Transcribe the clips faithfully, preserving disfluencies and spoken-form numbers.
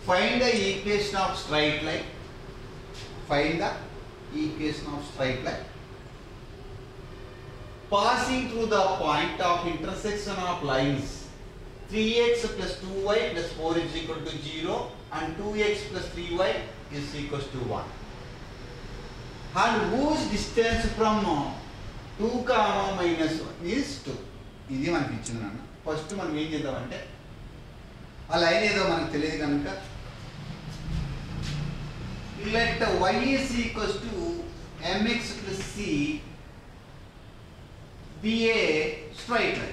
Find the equation of straight line. Find the equation of straight line. Passing through the point of intersection of lines three x plus two y plus four is equal to zero and two x plus three y is equal to one. And whose distance from two comma minus one is two. ఇది మనకి ఇచ్చింది నాన్న. First మనం ఏం చేద్దామంటే ఆ line ఏదో మనకు తెలియదు కనుక let y is equals to mx plus c be a straight line.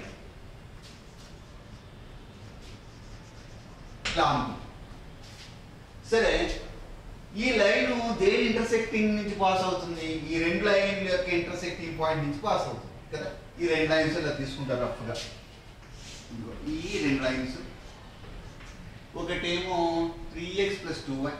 Long సరే ఈ లైన్ దేని ఇంటర్సెక్టింగ్ నుంచి పాస్ అవుతుంది? ఈ రెండు లైన్ యొక్క ఇంటర్సెక్టింగ్ పాయింట్ నుంచి పాస్ అవుతుంది కదా. ఈ రెండు లైన్స్ ఇలా తీసుకుంటారు రఫ్గా. ఈ రెండు లైన్స్ ఒకటేమో three X plus two Y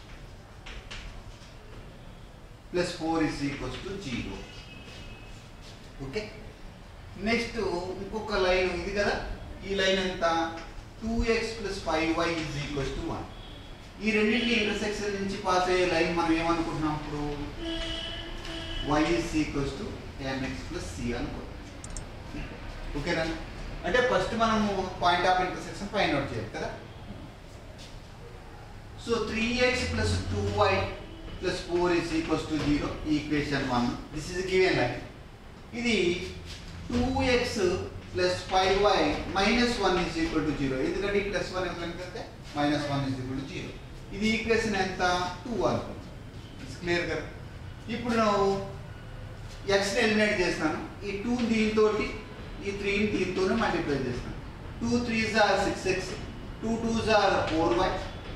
plus four is equals to zero. Okay, next ఇంకొక లైన్ ఇది కదా. ఈ లైన్ ఎంత? Two X plus five Y is equals to one. ఈ రెండింటి ఇంటర్సెక్షన్ నుంచి పాస్ అయ్యే లైన్ మనం ఏమనుకుంటున్నాం ఇప్పుడు? y is equals to mx plus c అనుకుంటున్నాం. ఓకేనా? అంటే ఫస్ట్ మనము point of intersection find out చేయాలి కదా. So three X plus two Y plus four is equals to zero, equation one. This is given line. ఇది two X plus five Y minus one is equal to zero. ఎందుకంటే ఈ plus one ఎందుకంటే minus one is equal to zero. ఇది equation ఎంత? Two అనుకుంటాం. It's clear కదా. ఇప్పుడు నువ్వు ఎక్స్ని ఎలిమినేట్ చేస్తున్నాను. ఈ టూ దీంతో ఈ త్రీని దీంతోనే మల్టిప్లై చేస్తాను. టూ త్రీ జార్ సిక్స్ ఎక్స్, టూ టూ జార్ ఫోర్ వై,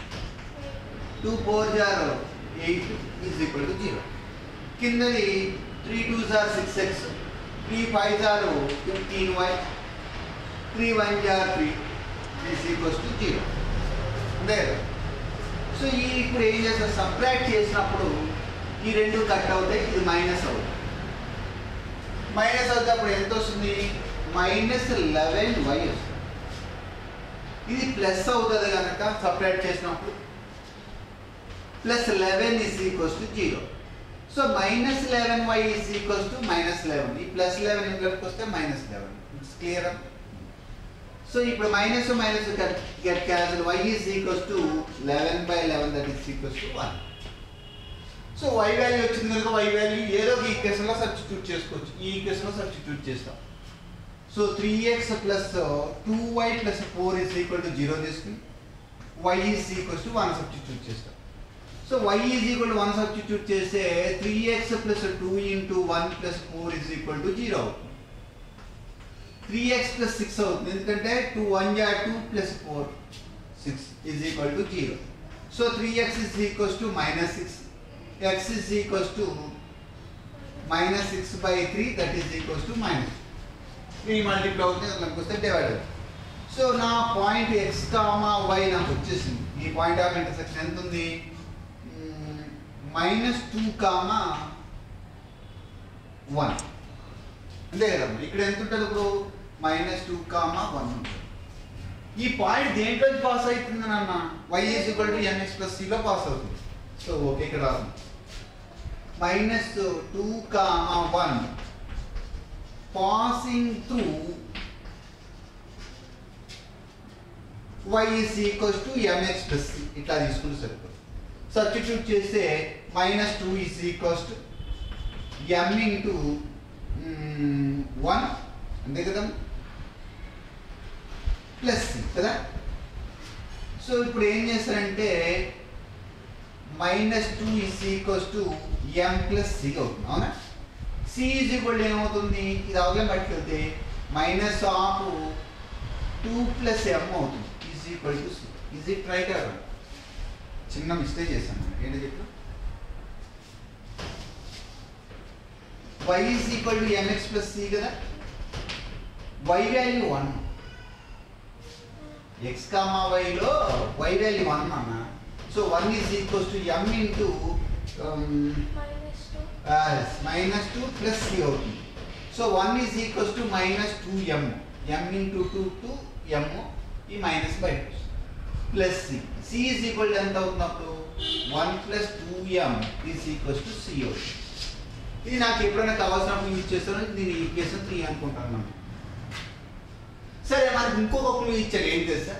టూ ఫోర్ జార్ eight is equal to zero. కిందది త్రీ టూ జార్ సిక్స్ ఎక్స్, త్రీ ఫైవ్ జార్ ఫిఫ్టీన్ వై, త్రీ వన్ జార్ three is equals to zero. అంతే కదా. సో ఈ ఇప్పుడు ఏం చేస్తారు? సబ్ట్రాక్ట్ చేసినప్పుడు ఈ రెండు కట్ అవుతాయి, ఇది మైనస్ అవుతుంది. మైనస్ అవుతే అప్పుడు ఎంత వస్తుంది? మైనస్ లెవెన్ వై వస్తుంది. ఇది ప్లస్ అవుతుంది కనుక సబ్ట్రాక్ట్ చేసినప్పుడు plus eleven is equals to zero. So minus eleven Y is equals to minus eleven. ఈ ప్లస్ లెవెన్ ఇక్కడికి వస్తే minus eleven. It's clear. So ఇప్పుడు minus minus get cancel. Y is equals to eleven by eleven that is equals to one. So Y value వచ్చింది కనుక y value ఏదో ఒక ఈక్వేషన్లో substitute చేసుకోవచ్చు. ఈ ఈక్వేషన్లో సబ్స్టిట్యూట్ చేస్తాం. So three X plus two Y plus four is equal to zero తీసుకుని Y is equals to one substitute చేస్తాం. So Y is equal to one substitute చేస్తే three X plus two into one plus four is equal to zero అవుతుంది. Three X plus six అవుతుంది, ఎందుకంటే two one జా two plus four six is equal to zero. So three X is equals to minus six, x is equals to minus six by three, that is equals to minus three multiply అవుతుంది, అందులోకి వస్తే divided. So నా point x comma y నాకు వచ్చేసింది. ఈ point of intersection ఎంత ఉంది? Minus two comma one. అంతే కదమ్మా. ఇక్కడ ఎంత ఉంటుంది ఇప్పుడు? మైనస్ టూ కామా వన్ ఉంటుంది. ఈ పాయింట్ దేంట్లో పాస్ అవుతుంది అన్న? y is equal to mx plus c లో పాస్ అవుతుంది. సో ఓకే, ఇక్కడ రాస్తుంది minus two comma one passing through y is equals to mx plus c. ఇట్లా తీసుకుంటే సరిపోతుంది. సబ్స్టిట్యూట్ చేస్తే minus two is equals to m into one, అంతే కదా, ప్లస్ సి కదా. సో ఇప్పుడు ఏం చేస్తారంటే minus two is equals to M plus C అవుతుంది. అవునా? సి ఈజ్ ఈక్వల్ ఏమవుతుంది? ఇది అవగాహన పట్టుకెళ్తే minus of two plus M అవుతుంది is equal to C. Is it right? చిన్న మిస్టేక్ చేశాను. ఏంటి చెప్పు? Y is equal to MX plus C కదా. Y value one, X comma వైలో why value one అన్న. So one is equals to m into um, minus two. Uh, minus two plus c అవుతుంది. So one is equals to minus two m. m into two to m. ఈ minus by two. Plus C. C is equal to ఎంత అవుతున్నప్పుడు one plus two M is equals to C అవుతుంది. ఇది నాకు ఎప్పుడైనా కావాల్సినప్పుడు use చేస్తాను. దీని ఈక్వేషన్ త్రీ అనుకుంటాను మనం. సరే, మనకు ఇంకొక క్లూ ఇచ్చారు. ఏం తెలుసా?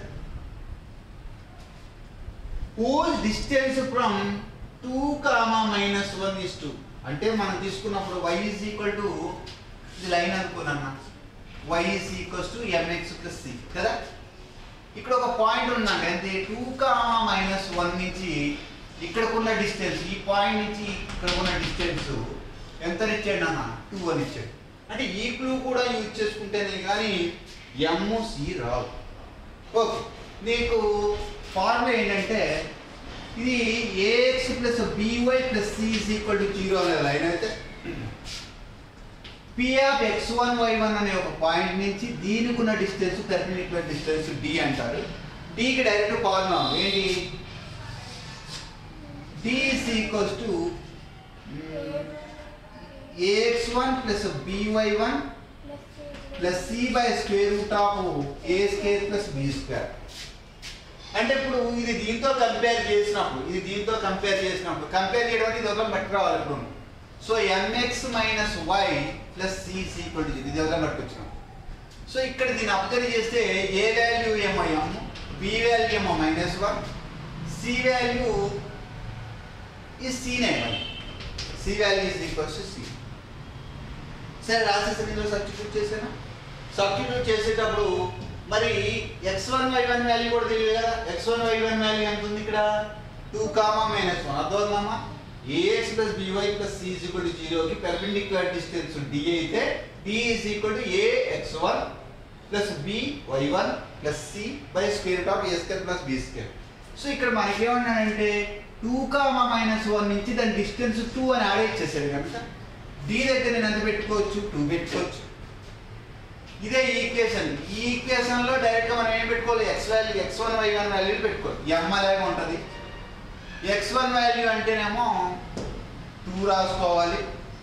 Whole distance from two comma minus one is two. అంటే మనం తీసుకున్నప్పుడు y ఈజ్ ఈక్వల్ టు ఇది లైన్ అనుకున్నాను. y is equals to MX plus C కదా. ఇక్కడ ఒక పాయింట్ ఉందండి. అంటే టూ కామా మైనస్ వన్ నుంచి ఇక్కడకున్న డిస్టెన్స్, ఈ పాయింట్ నుంచి ఇక్కడకున్న డిస్టెన్స్ ఎంత ఇచ్చాడు అన్న? టూ అని ఇచ్చాడు. అంటే ఈ క్లూ కూడా యూజ్ చేసుకుంటేనే కానీ ఎమ్ సి రావు. ఓకే, నీకు ఫార్ములా ఏంటంటే ఇది A X plus B Y plus C is equal to zero అనే లైన్ అయితే P of X one Y one అనే ఒక పాయింట్ నుంచి దీనికి ఉన్న డిస్టెన్స్ పెర్పెండిక్యులర్ డిస్టెన్స్ డి అంటారు. డికి డైరెక్ట్ ఫార్ములా ఏంటి? D is equals to A X one plus B Y one plus C by square root of A square plus B square. అంటే ఇప్పుడు ఇది దీంతో కంపేర్ చేసినప్పుడు ఇది దీంతో కంపేర్ చేసినప్పుడు కంపేర్ చేయడం అంటే ఇది ఒక బట్టి రావాలి. ఇప్పుడు so M X minus Y plus C equal to ఇది ఎవరైనా బట్టి వచ్చినాం. సో ఇక్కడ దీన్ని అబ్జర్వ్ చేస్తే ఏ వాల్యూ ఏమో ఎమ్, బి వాల్యూ ఏమో మైనస్ వన్, సి వాల్యూ ఈ సీనే C value is equals to C. సరే, రాసేసి నేను సబ్స్టిట్యూట్ చేసాను. సబ్స్టిట్యూట్ చేసేటప్పుడు మరి X one Y one value కూడా తెలియదు కదా. X one Y one value ఎంత ఉంది ఇక్కడ? Two comma minus one. అర్థమవుతుందమ్మా? A X plus B Y plus C is equal to జీరోకి పెర్పెండిక్యులర్ డిస్టెన్స్ డి అయితే D is equal to A X one plus B Y one plus C by square root of A square plus B square. So ఇక్కడ మనకేమన్నాడంటే two comma minus one నుంచి దాని distance two అని add ఇచ్చేసాడు కనుక D దగ్గర నేను ఎంత పెట్టుకోవచ్చు? టూ పెట్టుకోవచ్చు. ఇదే ఈక్వేషన్. ఈ ఈక్వేషన్ లో డైరెక్ట్ గా మనం ఏం పెట్టుకోవాలి? X value X one Y one value పెట్టుకోవాలి. ఎమ్ అలాగే ఉంటుంది. ఎక్స్ వన్ వాల్యూ అంటేనేమో టూ రాసుకోవాలి,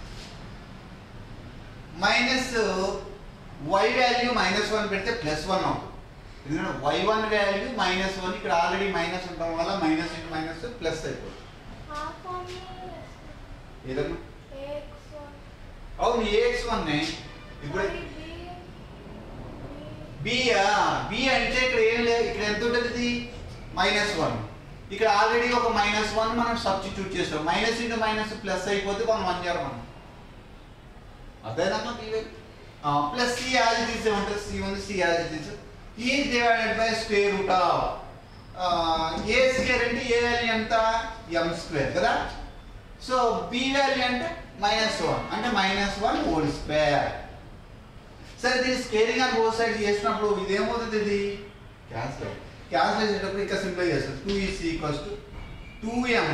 minus Y value minus one పెడితే ప్లస్ వన్ అవుతుంది. ఎందుకంటే Y one value minus one ఇక్కడ ఆల్రెడీ మైనస్ ఉండడం వల్ల మైనస్ ఇంటూ మైనస్ ప్లస్ అయిపోతుంది. ఏదన్నా అవును, ఏఎక్స్ వన్ ఇప్పుడు బియా బి అంటే ఇక్కడ ఏం లేదు. ఇక్కడ ఎంత ఉంటుంది? Minus one. ఇక్కడ ఆల్రెడీ ఒక మైనస్ వన్ మనం సబ్స్టిట్యూట్ చేస్తాం. మైనస్ ఇంటూ మైనస్ ప్లస్ అయిపోతే మనం వన్ చేయాలి మనం. అదేనమ్మా B plus C as it is ఏమంటారు? సి ఉంది, C as it is is divided by square root of A square అంటే ఏ వాల్యూ ఎంత? ఎం స్క్వేర్ కదా. సో బి వాల్యూ అంటే మైనస్ వన్ అంటే మైనస్ వన్ హోల్ స్క్వేర్. సరే, దీన్ని squaring అని బోత్ సైడ్స్ చేసినప్పుడు ఇదేమవుతుంది? ఇది క్యాన్సిల్ క్యాన్సిల్ చేసేటప్పుడు ఇంకా సింప్లై చేస్తుంది. Two is equals to two M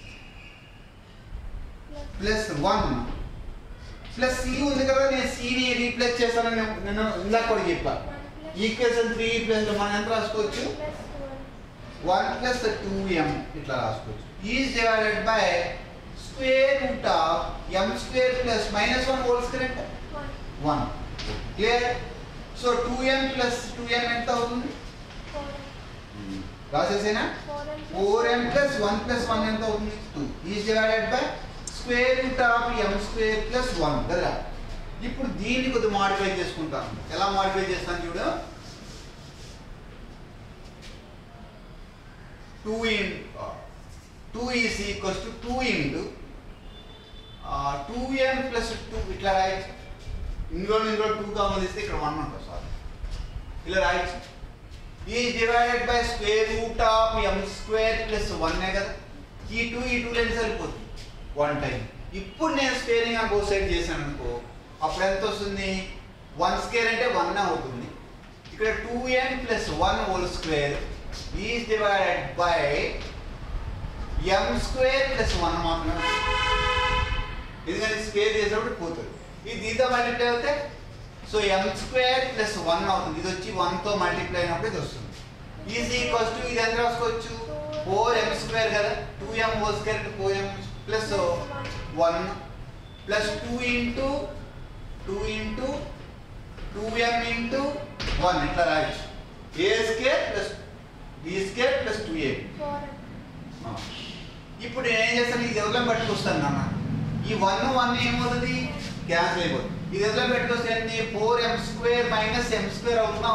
plus one plus C ఉంది కదా. నేను సిని రీప్లేస్ చేస్తానని నేను ఇందాక కూడా చెప్పాను. ఈక్వేషన్ త్రీ ప్లస్ మనం ఎంత రాసుకోవచ్చు? వన్ ప్లస్ టూ ఎం ఇట్లా రాసుకోవచ్చు. Is divided by square root of M square plus minus one whole square అంటే one. Clear? So two M plus two M ఎంత అవుతుంది? రాసేసేనా? Four M plus one plus one ఎంత అవుతుంది? Two. Is divided by square root of M square plus one కదా. ఇప్పుడు దీన్ని కొద్దిగా మాడిఫై చేసుకుంటాను. ఎలా మాడిఫై చేస్తాను చూడు. Two in two is equals to two into two M plus two ఇట్లా రాయొచ్చు. ఇందులో ఇందులో టూ కామన్ ఇస్తే ఇక్కడ వన్ ఉంటుంది. సారీ, ఇలా రాయొచ్చు. Is divided by square root of M square plus one కదా. ఈ టూ ఈ టూ లెన్స్ సరిపోతుంది వన్ టైం. ఇప్పుడు నేను స్క్వేరింగ్ అని బోత్ సైడ్ చేశాను అనుకో, అప్పుడు ఎంత వస్తుంది? వన్ స్క్వేర్ అంటే వన్ అవుతుంది. ఇక్కడ two N plus one whole square is divided by M square plus one మాత్రమే. ఎందుకంటే స్క్వేర్ చేసినప్పుడు పోతుంది. ఇది దీంతో మల్టిప్లై అవుతే so M square plus one అవుతుంది. ఇది వచ్చి వన్తో మల్టిప్లై అయినప్పుడు ఇది వస్తుంది. ఈజ్ ఈక్వల్స్ టు ఇది ఎంత రాసుకోవచ్చు? ఫోర్ ఎం స్క్వేర్ కదా. Two M whole square four M plus one plus two into two into two M into one ఇట్లా రాయొచ్చు. A square plus B square plus two A. ఇప్పుడు నేను ఏం చేస్తాను, ఇది ఎవరిలో పట్టుకొస్తాను నాన్న, ఈ వన్ వన్ ఏమవుతుంది క్యాన్సిల్ అయిపోతుంది. ఇది ఎవరిలో పెట్టుకొస్తే ఫోర్ ఎం స్క్వేర్ మైనస్ ఎం స్క్వేర్ అవుతుందా.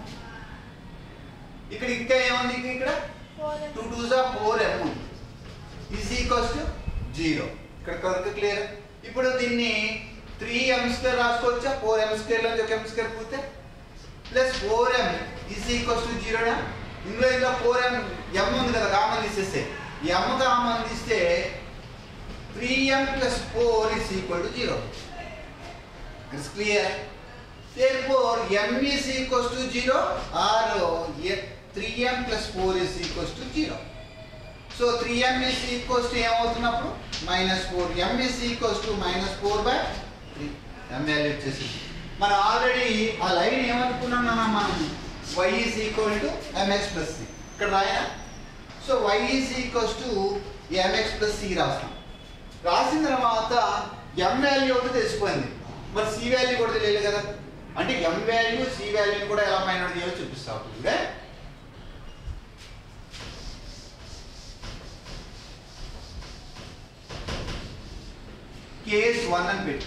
ఇక్కడ ఇంకా ఏముంది, ఇక్కడ టూ టూ జా four m is equals to zero. ఇక్కడ కనుక క్లియర్. ఇప్పుడు దీన్ని త్రీ ఎం స్క్వేర్ రాసుకోవచ్చా, ఫోర్ ఎం స్క్వేర్ నుంచి ఒక ఎం స్క్వేర్ పోతే plus four m is equals to జీరోనా. ఇందులో ఇంకా ఫోర్ ఎం ఎం ఉంది కదా, కామన్ తీసేస్తే ఎం కామన్ తీస్తే three m plus four is equal to zero. It's clear. therefore m is equals to zero or three m plus four is equals to zero. So three m is equals to ఏమవుతున్నప్పుడు minus four. m is equals to minus four by three. m value వచ్చేసి మనం already ఆ line ఏమనుకున్నాం మనం, y is equal to mx plus c ఇక్కడ రాయనా. So y is equals to mx plus c రాస్తాం. రాసిన తర్వాత m వాల్యూ ఒకటి తెలిసిపోయింది, మరి c వాల్యూ కూడా తెలియదు కదా. అంటే m వాల్యూ c వాల్యూని కూడా ఎలా ఫైండ్ అవుట్ చేయాలో చూపిస్తాం. ఇప్పుడే కేస్ వన్ అని పెట్టు.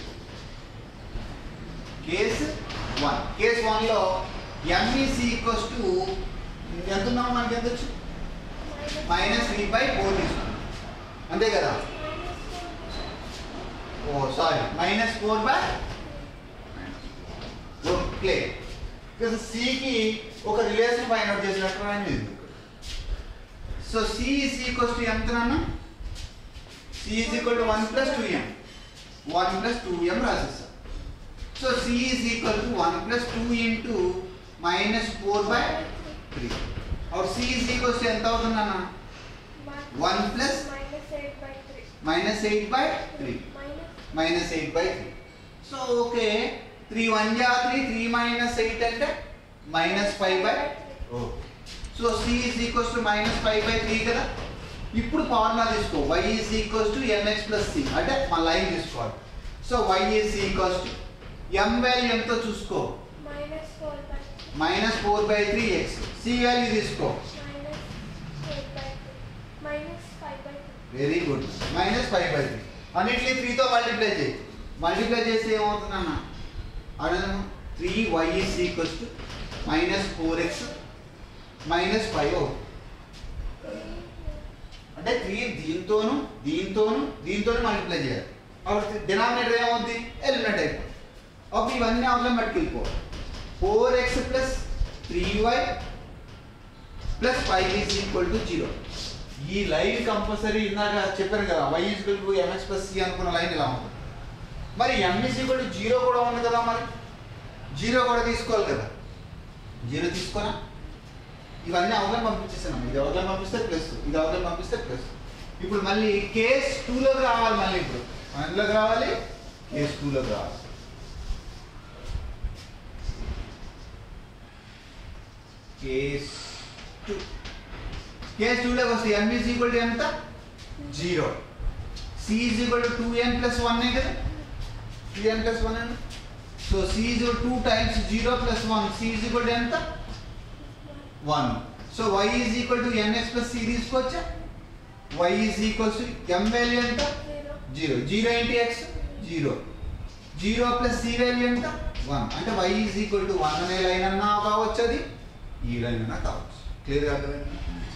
కేస్ వన్ కేస్ వన్ లో m is equals to ఎంత ఉన్నాము మనకి ఎంత వచ్చు, మైనస్ త్రీ బై ఫోర్ తీసుకున్నాం అంతే కదా. Oh sorry minus four by okay. సికి ఒక రిలేషన్ ఫైండ్ అవుట్ చేసినట్టు రాయండి. So c is equals to ఎంత నాన్న, c is equal to one plus two m, one plus two m రాసేస్తాం. So c is equal to one plus two into minus four by three. और c is equals to ఎంత అవుతుంది అన్న, one plus minus eight by three, minus eight by three. So okay, three one జా three, three minus eight అంటే minus five by. So c is equals to minus five by three కదా. ఇప్పుడు formula తీసుకో, y is equals to mx plus c అంటే మన line తీసుకోవాలి. So y is equals to m value ఎంతో చూసుకో, minus four by three x. C value తీసుకో, very good, minus five by three. అన్నిటిని త్రీతో మల్టిప్లై చేయి. మల్టిప్లై చేస్తే ఏమవుతుందన్న, అడగను three y is equals to minus four x minus five అవుతుంది. అంటే త్రీ దీంతోను దీంతోను దీంతోను మల్టిప్లై చేయాలి. అప్పుడు డినామినేటర్ ఏమవుద్ది, ఎలిమినేట్ అయిపోతుంది. అప్పుడు ఇవన్నీ అవసరం పట్టుకెళ్ళిపోవాలి. Four x plus three y plus five is equal to zero. ఈ లైన్ కంపల్సరీ ఇందాక చెప్పాను కదా, y is equal to MX plus c అనుకున్న లైన్ ఇలా ఉంటుంది. మరి m is equal to zero కూడా ఉంది కదా, మరి జీరో కూడా తీసుకోవాలి కదా. జీరో తీసుకున్నా ఇవన్నీ అవగాహన పంపించేసాను. ఇది అవగాహన పంపిస్తే ప్లస్, ఇది అవగాహన పంపిస్తే ప్లస్. ఇప్పుడు మళ్ళీ కేస్ టూలోకి రావాలి. మళ్ళీ ఇప్పుడు అందులోకి రావాలి, కేస్ టూలోకి రావాలి. కేస్ టూ కేస్ టూలోకి వస్తే m ఈజ్ ఈక్వల్ టు ఎంత, zero. c is equal to two N plus one కదా, టూ ఎన్ ప్లస్ వన్ అండి. So c is two times zero plus one, c is equal to ఎంత, one. So y is equal to mx plus c తీసుకోవచ్చా. y is equals to m value ఎంత, zero. Zero into x zero, zero plus c value ఎంత, one. అంటే y is equal to one అనే line అన్నా కావచ్చు, అది ఈ line అన్నా కావచ్చు. క్లియర్గా అర్థమైంది.